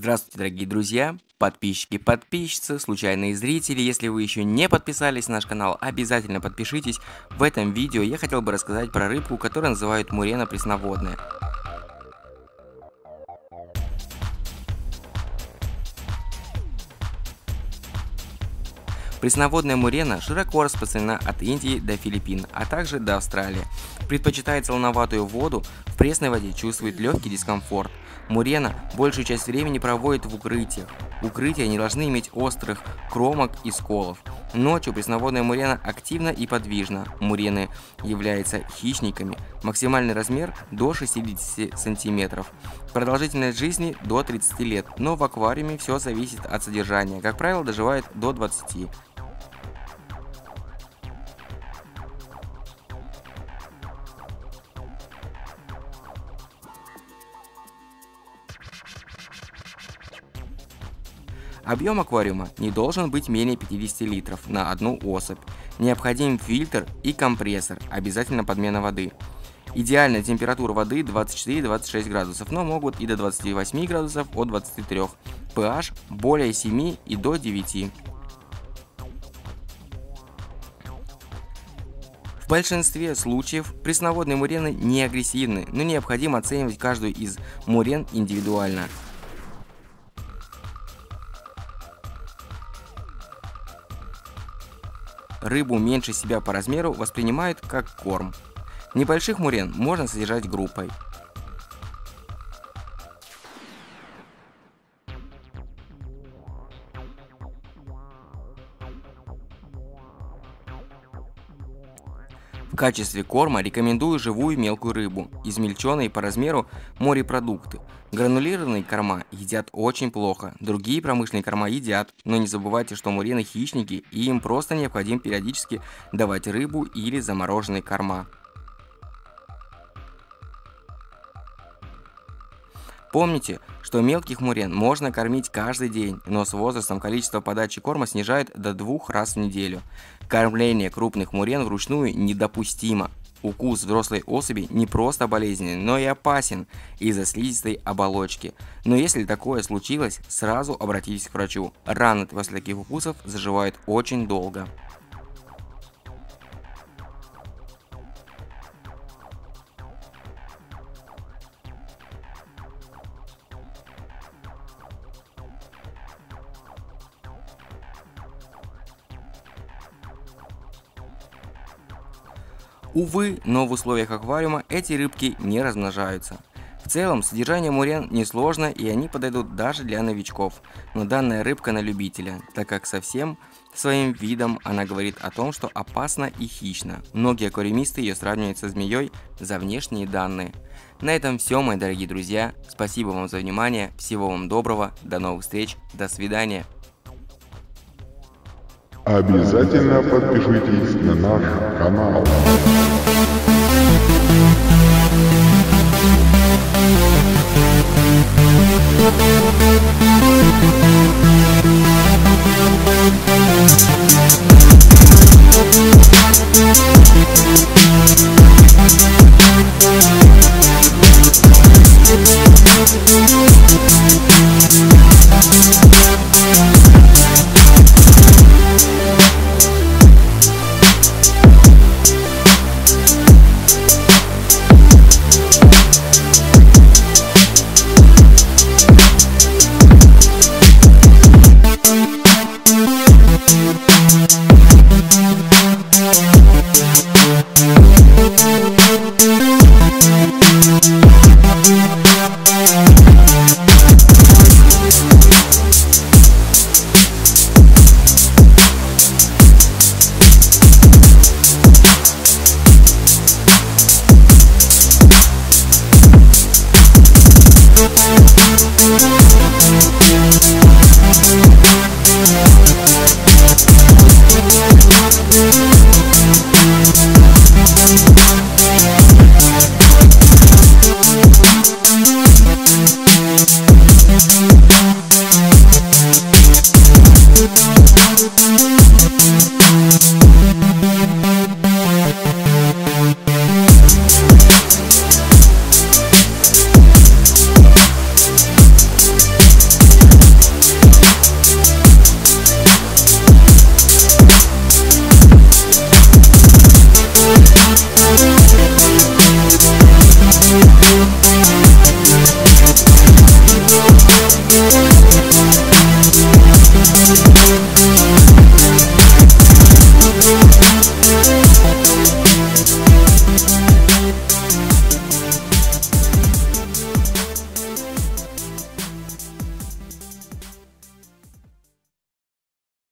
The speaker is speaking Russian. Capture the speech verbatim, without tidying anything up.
Здравствуйте, дорогие друзья, подписчики, подписчицы, случайные зрители. Если вы еще не подписались на наш канал, обязательно подпишитесь. В этом видео я хотел бы рассказать про рыбку, которую называют мурена пресноводная. Пресноводная мурена широко распространена от Индии до Филиппин, а также до Австралии. Предпочитает солоноватую воду, в пресной воде чувствует легкий дискомфорт. Мурена большую часть времени проводит в укрытиях. Укрытия не должны иметь острых кромок и сколов. Ночью пресноводная мурена активна и подвижна. Мурены являются хищниками. Максимальный размер до шестидесяти сантиметров. Продолжительность жизни до тридцати лет, но в аквариуме все зависит от содержания. Как правило, доживает до двадцати. Объем аквариума не должен быть менее пятидесяти литров на одну особь. Необходим фильтр и компрессор, обязательно подмена воды. Идеальная температура воды двадцать четыре — двадцать шесть градусов, но могут и до двадцати восьми градусов от двадцати трёх. pH более семи и до девяти. В большинстве случаев пресноводные мурены не агрессивны, но необходимо оценивать каждую из мурен индивидуально. Рыбу меньше себя по размеру воспринимают как корм. Небольших мурен можно содержать группой. В качестве корма рекомендую живую мелкую рыбу, измельченные по размеру морепродукты. Гранулированные корма едят очень плохо, другие промышленные корма едят, но не забывайте, что мурены хищники и им просто необходимо периодически давать рыбу или замороженные корма. Помните, что мелких мурен можно кормить каждый день, но с возрастом количество подачи корма снижают до двух раз в неделю. Кормление крупных мурен вручную недопустимо. Укус взрослой особи не просто болезненный, но и опасен из-за слизистой оболочки. Но если такое случилось, сразу обратитесь к врачу. Раны после таких укусов заживают очень долго. Увы, но в условиях аквариума эти рыбки не размножаются. В целом, содержание мурен несложно и они подойдут даже для новичков, но данная рыбка на любителя, так как со всем своим видом она говорит о том, что опасна и хищна. Многие аквариумисты ее сравнивают со змеей за внешние данные. На этом все, мои дорогие друзья. Спасибо вам за внимание, всего вам доброго, до новых встреч, до свидания. Обязательно подпишитесь на наш канал. We'll be right back.